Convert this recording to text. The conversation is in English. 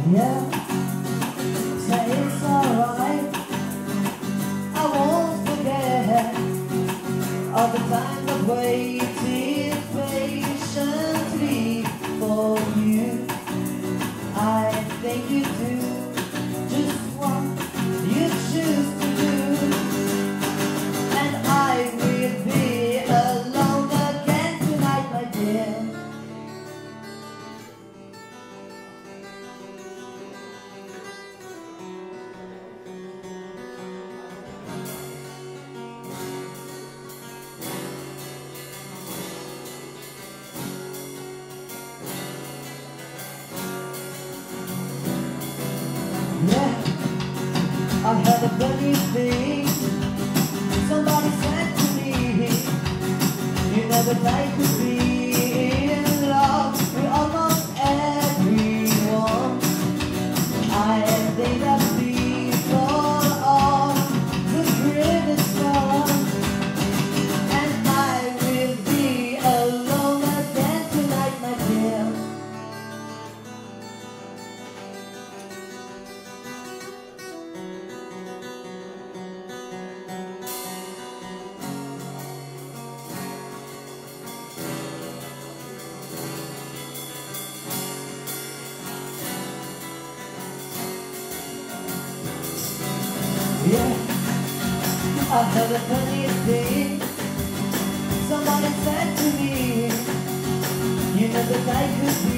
Yeah, say it's alright. I won't forget all the times I've waited patiently for you. I think you do just what you choose to do, and I will be alone again tonight, my dear. Yeah, I heard a funny thing somebody said to me. You never like to be in love with almost everyone. I think that people are the greatest one, and I will be alone again tonight, my dear. Yeah, I heard a funny thing somebody said to me. You know that I could be